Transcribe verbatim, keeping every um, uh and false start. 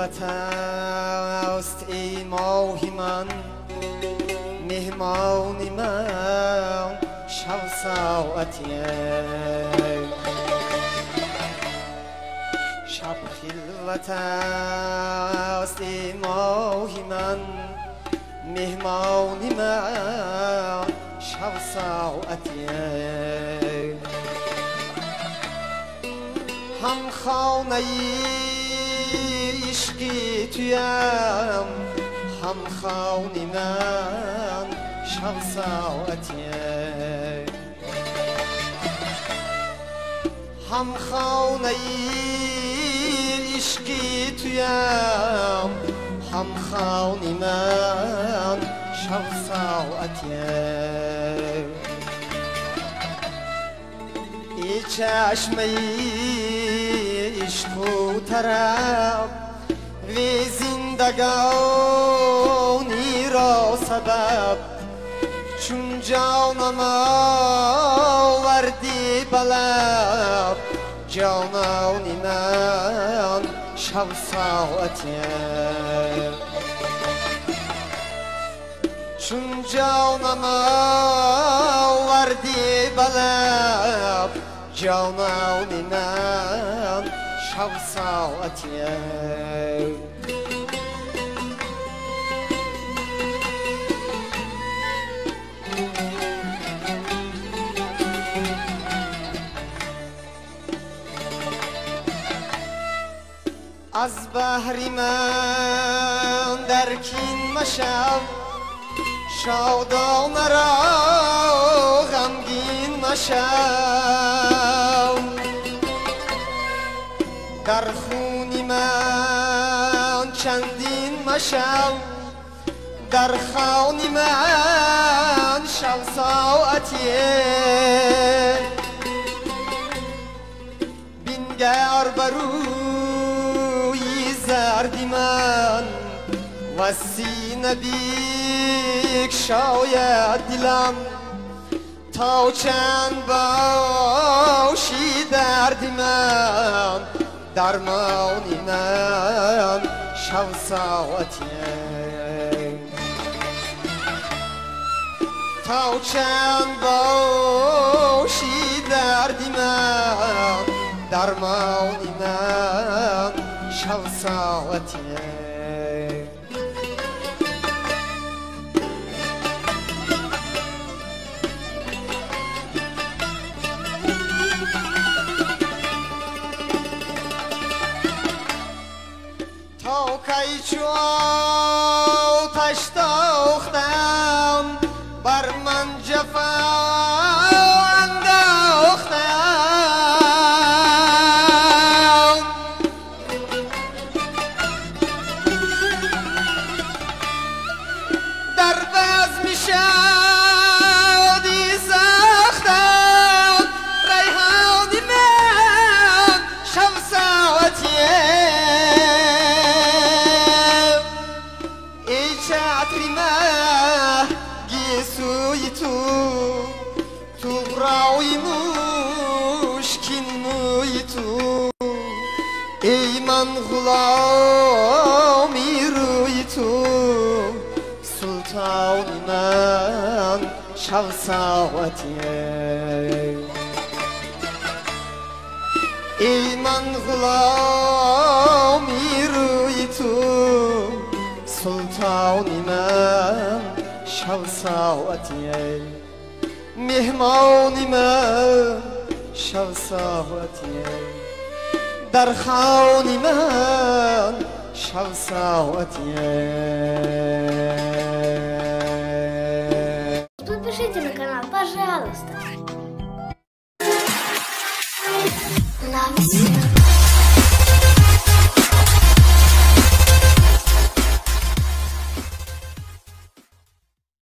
خلوت است ای ماه من، مهمان من شب ساعتی شب خلوت است ای ماه من، مهمان من شب ساعتی هم خانه عشقی تویم، هم خانه من شب ساعتی هم خانه عشقی تویم، هم خانه من شب ساعتی ای چشمه عشق و طرب وی زندگانی را سبب، چون جانم آوردی به لب، جانانی من شب ساعتی چون جانم آوردی به لب، جانانی من شب ساعتی از بحر من در کین مشو، شادانه را غمگین مشو، در خونی من چندین مشو، در خانی من شب ساعتی بینگر بروی زردی من، و سینه بیک شاید دلم، تا چند باشی دردی من، درمانی من شب ساعتی تا چند باشی دردی من، درمانی من شب ساعتی تا کی چو آتش تاختم بر من جفا انداختم، در بزم شادی ساختم، ریحانی من شب ساعتی چتری مهگی سوی تو، تو راوی مشکین موی تو، ای من غلامی روی تو، سلطانی من شب ساعتی ای من غلامی روی تو، سلطانی من شب ساعتی مهمانی من شب ساعتی در خانی من شب ساعتی. Подпишите на канал, пожалуйста.